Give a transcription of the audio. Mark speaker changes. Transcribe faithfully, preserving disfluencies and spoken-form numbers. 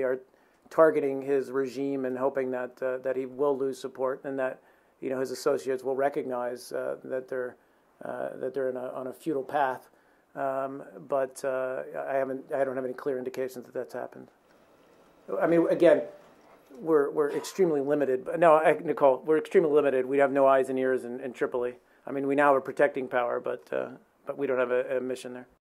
Speaker 1: They are targeting his regime and hoping that uh, that he will lose support, and that you know his associates will recognize uh, that they're uh, that they're in a, on a futile path. Um, but uh, I haven't I don't have any clear indications that that's happened. I mean, again, we're we're extremely limited. No, I, Nicole, we're extremely limited. We have no eyes and ears in, in Tripoli. I mean, we now have a protecting power, but uh, but we don't have a, a mission there.